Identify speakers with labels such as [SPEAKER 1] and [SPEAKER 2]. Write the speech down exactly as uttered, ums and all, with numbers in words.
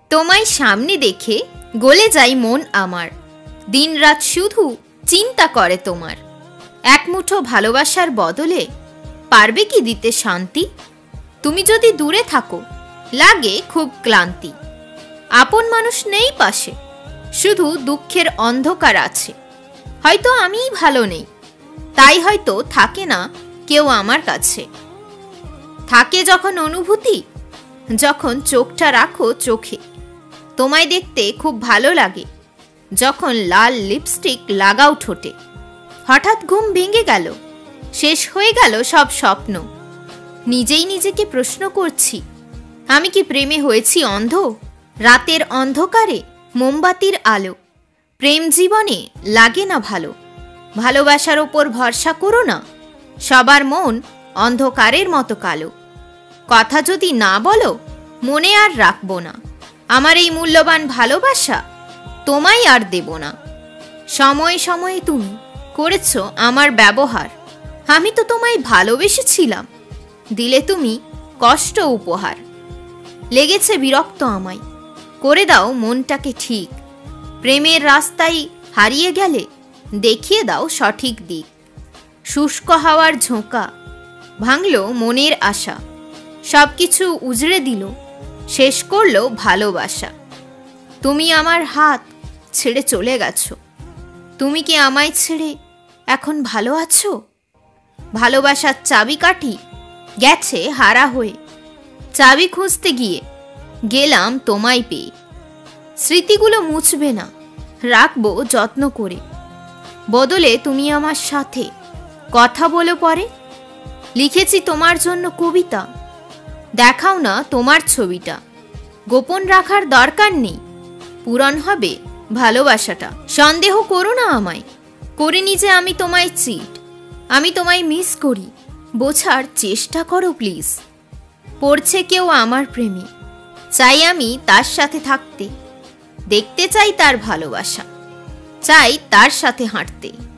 [SPEAKER 1] তোমায় সামনে দেখে গলে যায় মন আমার, দিন রাত শুধু চিন্তা করে তোমার। এক মুঠো ভালোবাসার বদলে পারবে কি দিতে শান্তি? তুমি যদি দূরে থাকো লাগে খুব ক্লান্তি। আপন মানুষ নেই পাশে, শুধু দুঃখের অন্ধকার আছে। হয়তো আমিই ভালো নেই, তাই হয়তো থাকে না কেউ আমার কাছে। থাকে যখন অনুভূতি, যখন চোখটা রাখো চোখে। তোমায় দেখতে খুব ভালো লাগে যখন লাল লিপস্টিক লাগাও ঠোঁটে। হঠাৎ ঘুম ভেঙে গেল, শেষ হয়ে গেল সব স্বপ্ন। নিজেই নিজেকে প্রশ্ন করছি, আমি কি প্রেমে হয়েছি অন্ধ? রাতের অন্ধকারে মোমবাতির আলো, প্রেম জীবনে লাগে না ভালো। ভালোবাসার ওপর ভরসা করো না, সবার মন অন্ধকারের মতো কালো। কথা যদি না বলো মনে আর রাখবো না, আমার এই মূল্যবান ভালোবাসা তোমায় আর দেব না। সময়ে সময়ে তুমি করেছ আমার ব্যবহার, আমি তো তোমায় ভালোবেসেছিলাম, দিলে তুমি কষ্ট উপহার। লেগেছে বিরক্ত আমায়, করে দাও মনটাকে ঠিক। প্রেমের রাস্তায় হারিয়ে গেলে দেখিয়ে দাও সঠিক দিক। শুষ্ক হাওয়ার ঝোঁকা ভাঙল মনের আশা, সব কিছু উজড়ে দিল, শেষ করলো ভালোবাসা। তুমি আমার হাত ছেড়ে চলে গেছো, তুমি কি আমায় ছেড়ে এখন ভালো আছো? ভালোবাসার চাবিকাঠি গেছে হারা হয়ে, চাবি খুঁজতে গিয়ে গেলাম তোমায় পেয়ে। স্মৃতিগুলো মুছবে না, রাখবো যত্ন করে। বদলে তুমি আমার সাথে কথা বলো পরে। লিখেছি তোমার জন্য কবিতা, দেখাও না তোমার ছবিটা। গোপন রাখার দরকার নেই, পূরণ হবে ভালোবাসাটা। সন্দেহ করো না আমায়, করিনি যে আমি তোমায় চিট। আমি তোমায় মিস করি, বোঝার চেষ্টা করো প্লিজ। পড়ছে কেউ আমার প্রেমে, চাই আমি তার সাথে থাকতে। দেখতে চাই তার ভালোবাসা, চাই তার সাথে হাঁটতে।